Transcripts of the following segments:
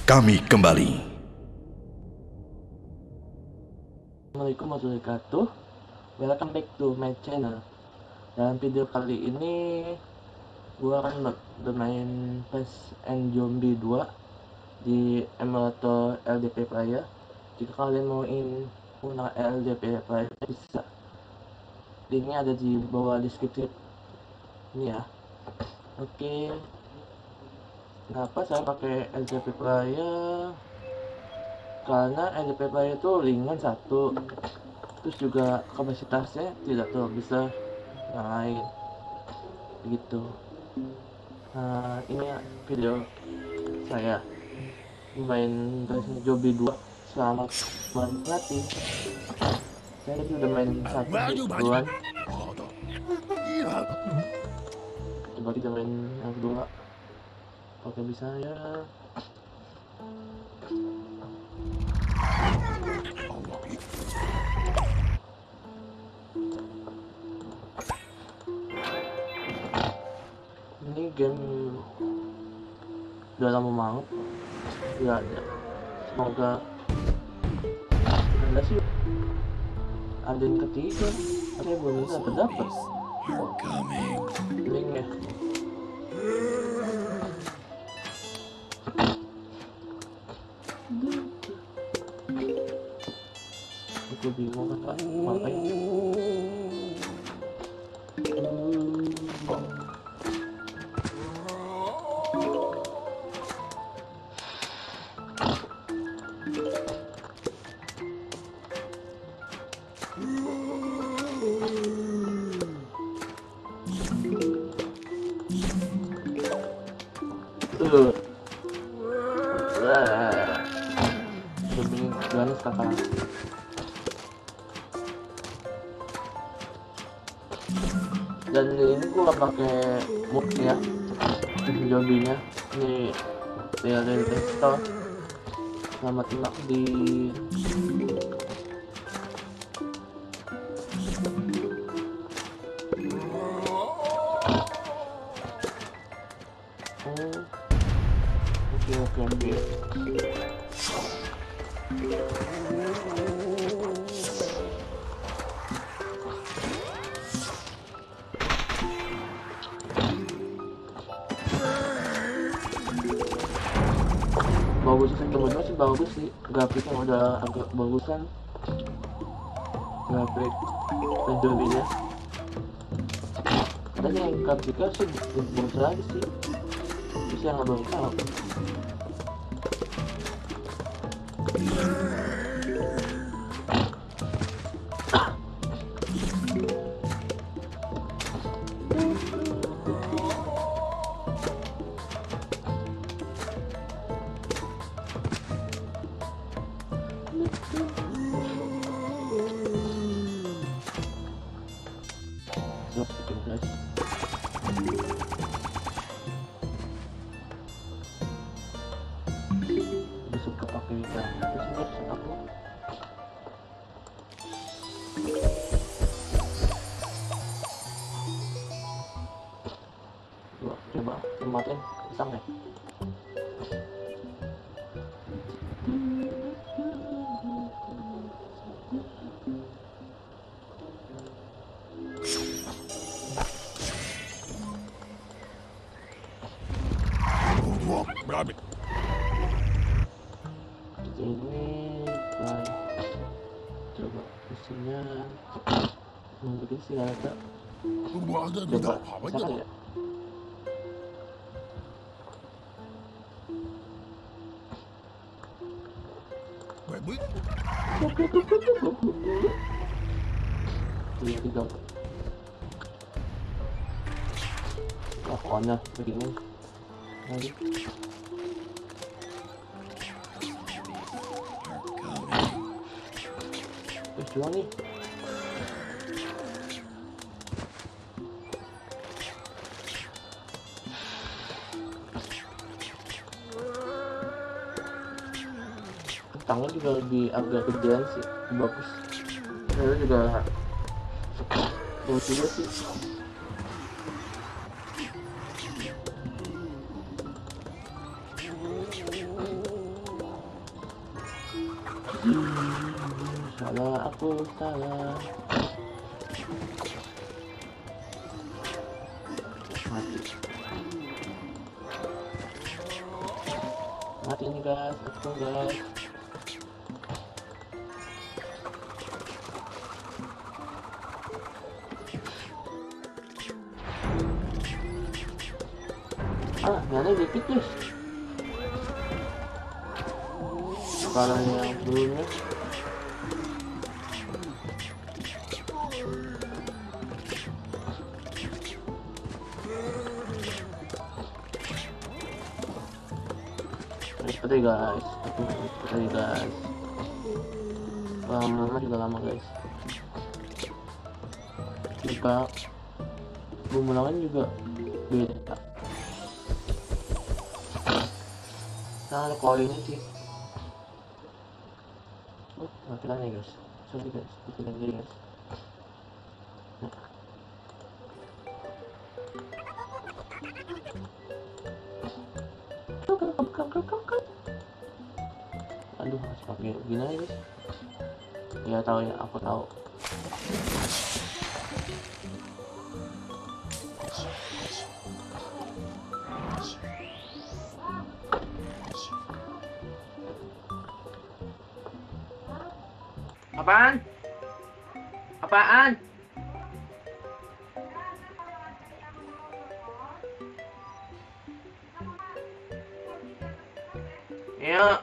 kami kembali. Assalamualaikum warahmatullahi wabarakatuh. Welcome back to my channel. Dalam video kali ini gua akan bermain Fast and Zombie 2 di emulator LDP Player. Jika kalian mau menggunakan LDP Player bisa, linknya ada di bawah deskripsi ini ya. Oke, kenapa saya pakai LDP Player? Karena LDP Player itu ringan satu, terus juga kapasitasnya tidak terlalu besar yang lain begitu. Nah, ini video saya main Resident Zombie 2. Selamat menikmati. Saya sudah main satu duluan, coba kita main yang kedua. Oke, bisa ya. Ini game udah lama banget nggak ada. Semoga ada sih, ada yang ketiga. Saya belum dapat linknya. Aku bingung kan ngapain. Demi ganas kakak. Dan ini gua pakai mood ya, zombie-nya. Ini dari tester. Selamat simak di oke. Bagus sih, teman-teman sih bagus sih, grafiknya udah agak bagusan, grafik zombie-nya. Katanya yang grafiknya sih bagus lagi sih, bisa yang belum tahu. Suka pakai terus aku coba tempatin pisang deh. Ini coba isinya mungkin sih ada. Coba bisa ya. Iya, tiga. Lakonnya begini. Lagi. Terus jual nih. Tangan juga lebih agak gedean sih, bagus. Saya juga bagus juga sih. aku salah. Mati nih guys, aku guys. Nyala dikit guys. Kalau yang dulunya seperti guys, lama juga lama guys. Jika bumulangan juga beda. Nah, ada koinnya sih. Matikan ya guys. Sorry guys, matikan diri guys. Aduh, harus pakai gini aja guys. Ya tahu ya, aku tahu. Apaan? Apaan? Yuk.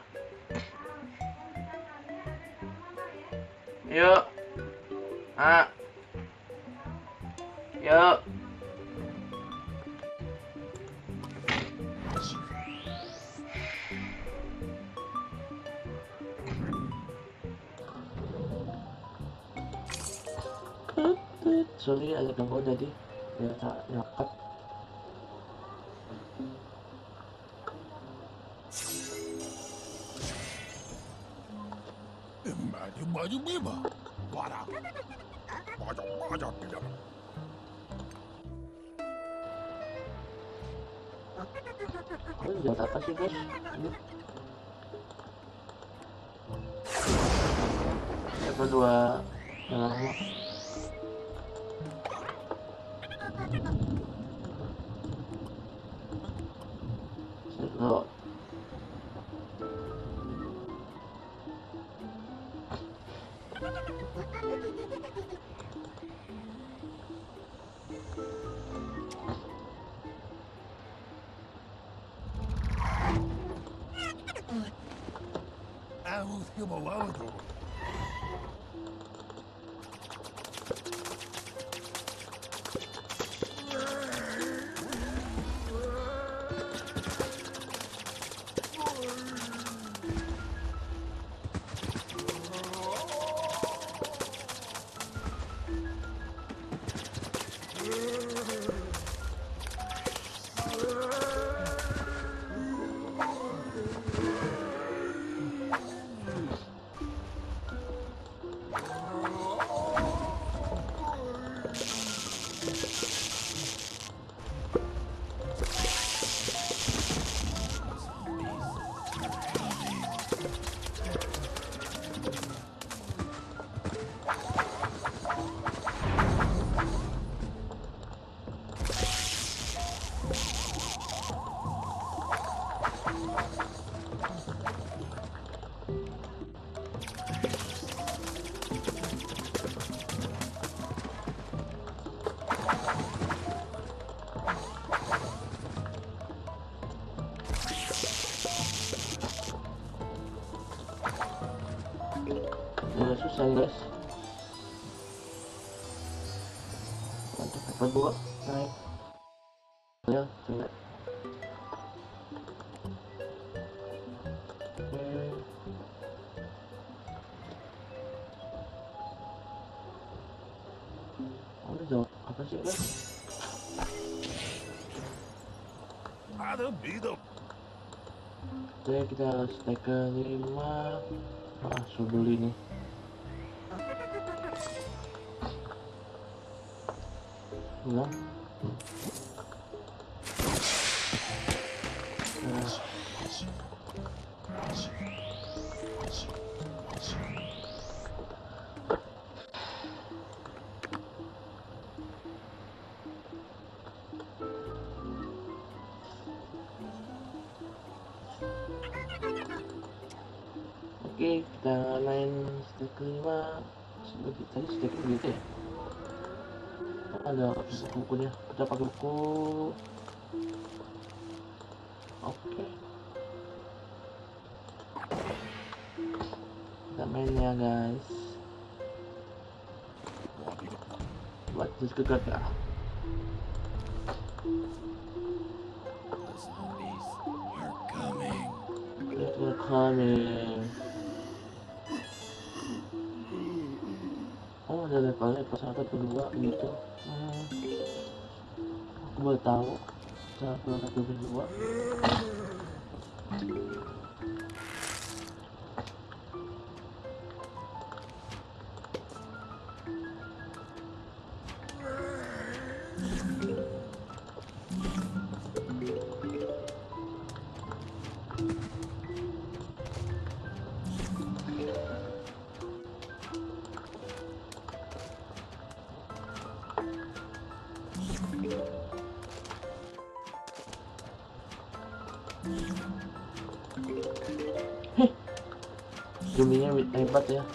Yuk. Yuk. Sorry, agak ganggu tadi. Ya tak nyapat. Maju memang. Parah. Pajak tidak. Lihat apa sih guys? Ini. Level 2 yang lama. Loh. Harus ke bawah tu. Udah susah guys. Level 2 naik. Ya, coba. Udah jauh apa sih guys? Ada bidang. Oke, kita stack ke 5. Beli nih. Ulang. Oke, kita main stage kelima. Tadi stage gitu ya. Ada buku-bukunya, kita pakai buku. Oke, kita main ya guys. Buat diskegat ya. They're coming. Oh, ada levelnya pas satu kedua gitu. Aku baru tahu level satu kedua. Zoomingnya hebat ya.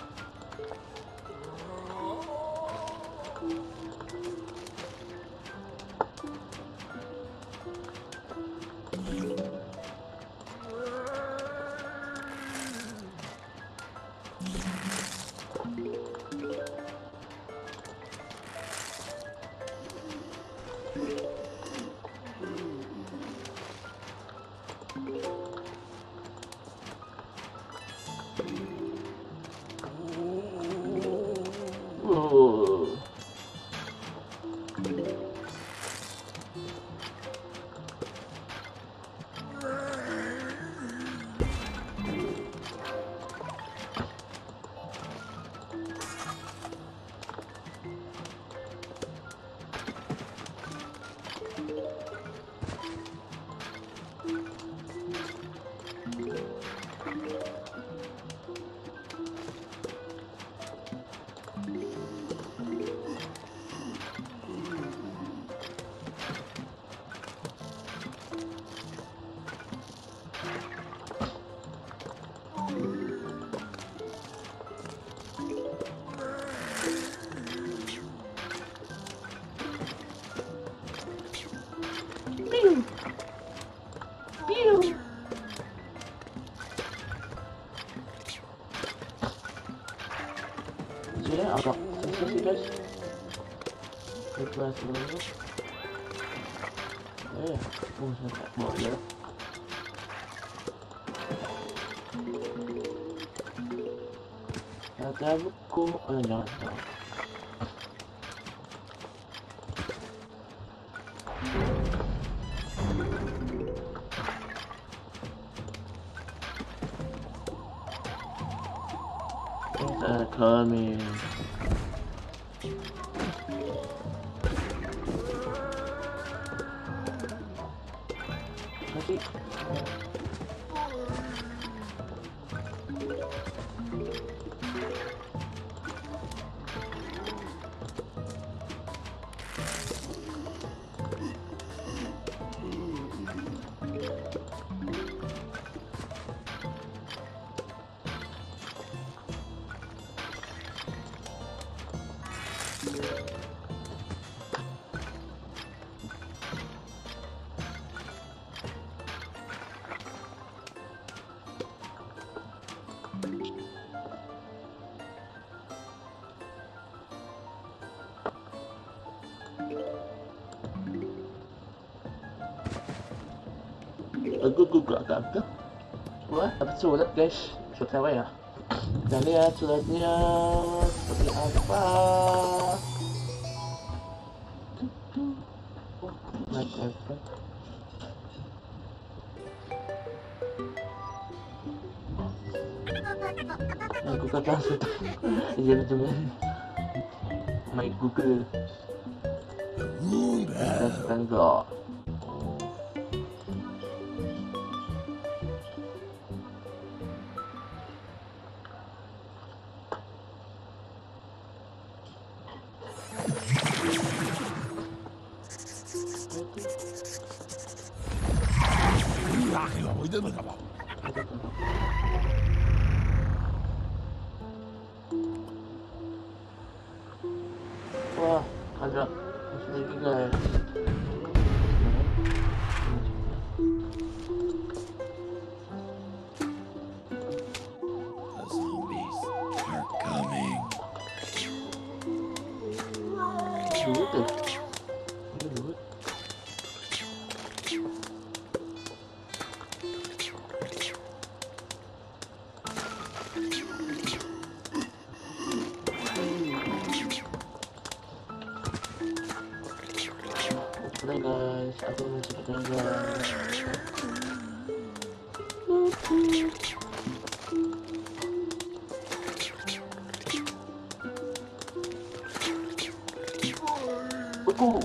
Jadi agak susah sih guys. Kita sebelumnya. Saya bawa ya. Ada buku, jangan. Coming. Kasih. Aku agak wah, dapat surat guys. Surat apa ya? Kita lihat suratnya seperti apa. Naik efek. Aku kata sudah jadi teman. My Google. Enggak. Oke guys, aku menciptakan guys. Beku.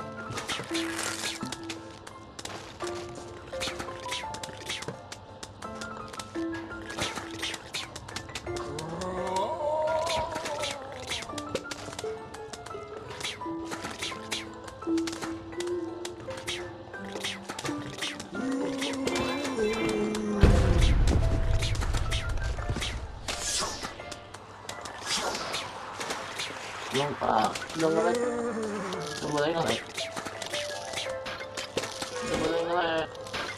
Belum nge-lag. Belum boleh nge-lag. Belum boleh nge-lag.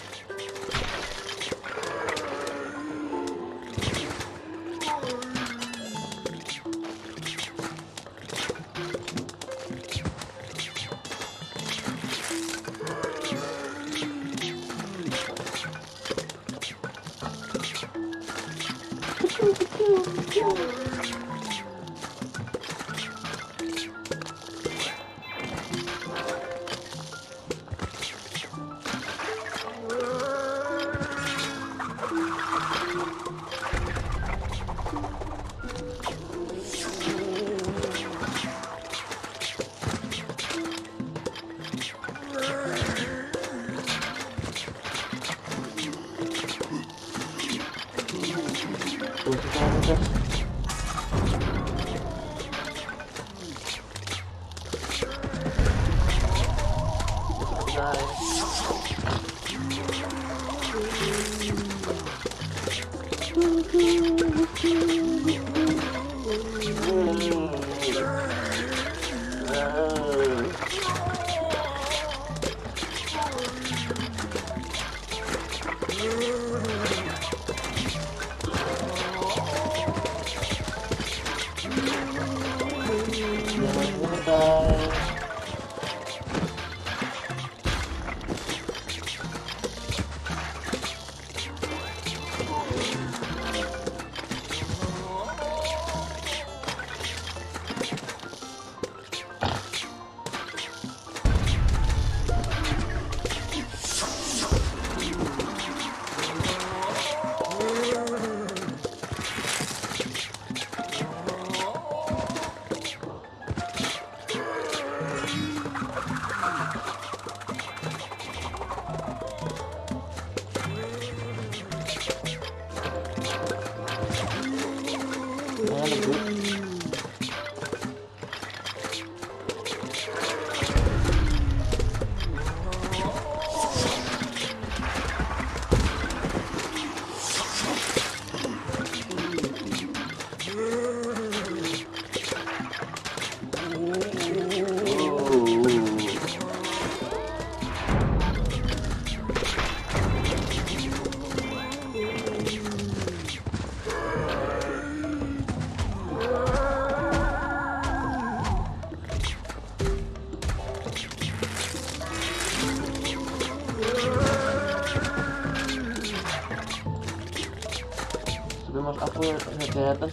Mas aku lihat ke atas.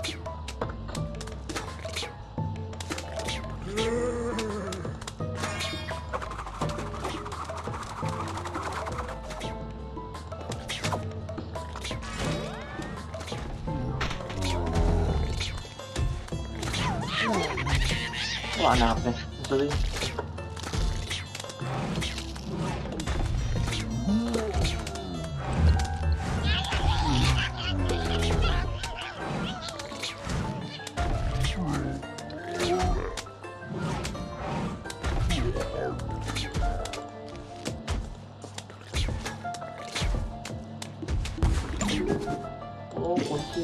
Wah, anaknya sorry. Oh,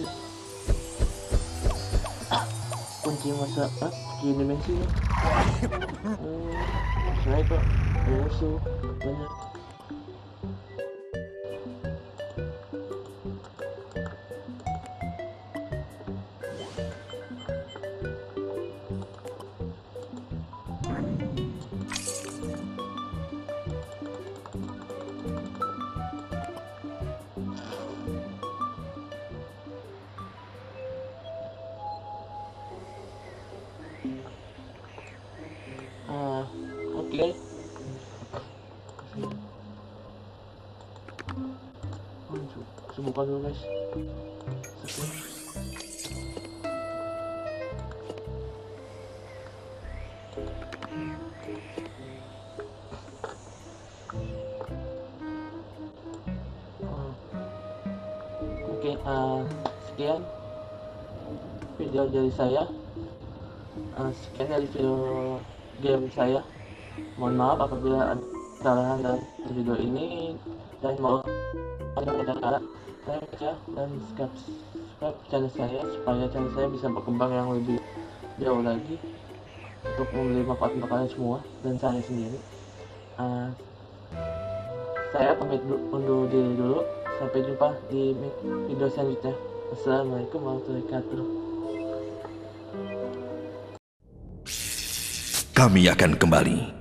kunci masa kunci dimensi ya. Saya kok musuh banyak. guys. Saya buka dulu guys. Oke, sekian video dari saya. Sekian dari video game saya. Mohon maaf apabila ada kesalahan dalam video ini, dan mau ada cara like dan subscribe channel saya supaya channel saya bisa berkembang yang lebih jauh lagi untuk memberi manfaat untuk kalian semua dan saya sendiri. Saya pamit undur diri dulu. Sampai jumpa di video selanjutnya. Assalamualaikum warahmatullahi wabarakatuh. Kami akan kembali